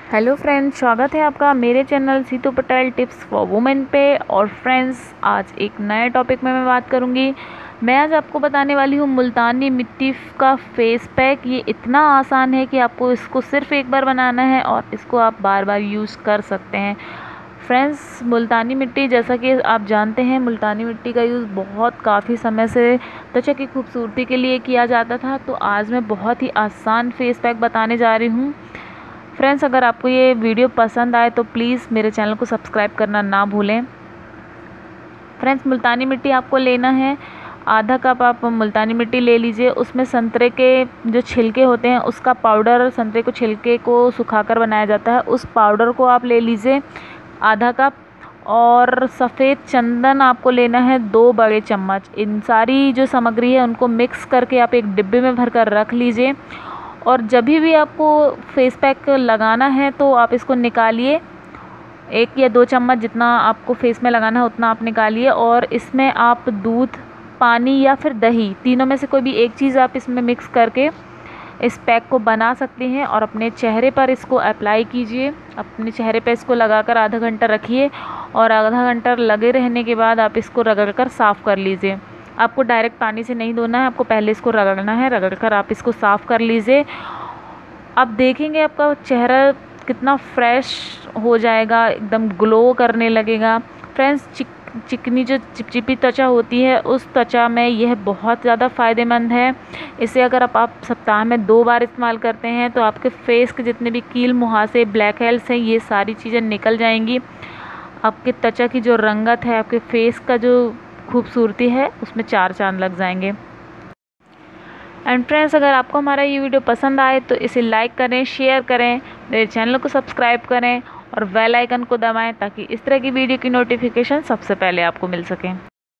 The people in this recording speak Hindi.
हेलो फ्रेंड्स, स्वागत है आपका मेरे channel Situ Patel tips for women पे। और फ्रेंड्स, आज एक नए टॉपिक में मैं बात करूंगी। मैं आज आपको बताने वाली हूँ मुल्तानी मिट्टी का फेस पैक। ये इतना आसान है कि आपको इसको सिर्फ एक बार बनाना है और इसको आप बार बार यूज़ कर सकते हैं। फ्रेंड्स, मुल्तानी मिट्टी, जैसा कि आप जानते हैं, मुल्तानी मिट्टी का यूज़ काफ़ी समय से त्वचा की खूबसूरती के लिए किया जाता था। तो आज मैं बहुत ही आसान फेस पैक बताने जा रही हूँ। फ्रेंड्स, अगर आपको ये वीडियो पसंद आए तो प्लीज़ मेरे चैनल को सब्सक्राइब करना ना भूलें। फ्रेंड्स, मुल्तानी मिट्टी आपको लेना है। आधा कप आप मुल्तानी मिट्टी ले लीजिए। उसमें संतरे के जो छिलके होते हैं उसका पाउडर, संतरे को छिलके को सुखाकर बनाया जाता है, उस पाउडर को आप ले लीजिए आधा कप। और सफ़ेद चंदन आपको लेना है 2 बड़े चम्मच। इन सारी जो सामग्री है उनको मिक्स करके आप एक डिब्बे में भरकर रख लीजिए। और जब भी आपको फेस पैक लगाना है तो आप इसको निकालिए, 1 या 2 चम्मच जितना आपको फेस में लगाना है उतना आप निकालिए। और इसमें आप दूध, पानी या फिर दही, तीनों में से कोई भी एक चीज़ आप इसमें मिक्स करके इस पैक को बना सकती हैं और अपने चेहरे पर इसको अप्लाई कीजिए। अपने चेहरे पर इसको लगाकर आधा घंटा रखिए और आधा घंटा लगे रहने के बाद आप इसको रगड़ कर साफ़ कर लीजिए। आपको डायरेक्ट पानी से नहीं धोना है, आपको पहले इसको रगड़ना है। रगड़ कर आप इसको साफ़ कर लीजिए। आप देखेंगे आपका चेहरा कितना फ्रेश हो जाएगा, एकदम ग्लो करने लगेगा। फ्रेंड्स, चिकनी जो चिपचिपी त्वचा होती है उस त्वचा में यह बहुत ज़्यादा फ़ायदेमंद है। इसे अगर आप सप्ताह में 2 बार इस्तेमाल करते हैं तो आपके फेस के जितने भी कील मुहासे, ब्लैक हेड्स हैं, ये सारी चीज़ें निकल जाएंगी। आपके त्वचा की जो रंगत है, आपके फेस का जो खूबसूरती है, उसमें 4 चांद लग जाएंगे। एंड फ्रेंड्स, अगर आपको हमारा ये वीडियो पसंद आए तो इसे लाइक करें, शेयर करें, मेरे चैनल को सब्सक्राइब करें और बेल आइकन को दबाएं ताकि इस तरह की वीडियो की नोटिफिकेशन सबसे पहले आपको मिल सके।